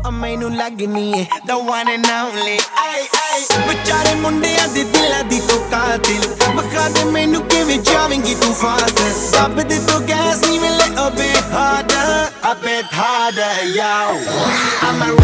मैनू लगनी है the one and only ay ay बेचारे मुंडियां दे दिलां दी तो कातिल बखा दे मैनू किवें जावेंगी तू फास्ट दब दे तो गैस नी मिले a bit harder yo I'm a